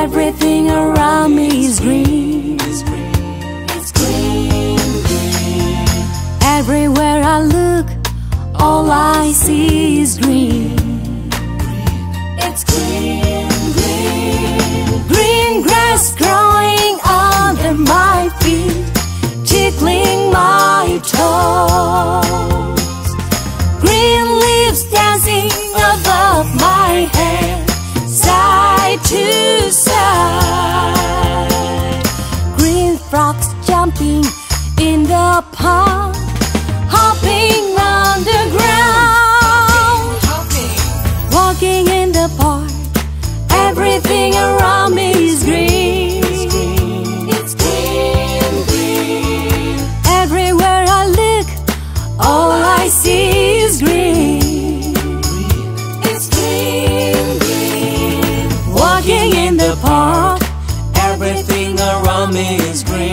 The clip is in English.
Everything around me is green. It's green, green. Everywhere I look, all I see is green. It's green, green. Green grass growing under my feet, tickling my toes. Green leaves dancing above my head, side to side. Green frogs jumping in the pond, hopping on the ground. Walking in the park, everything around me is green. It's green, green. Everywhere I look, all I see is green. It's green, green. Walking in the park, Everything around me is green.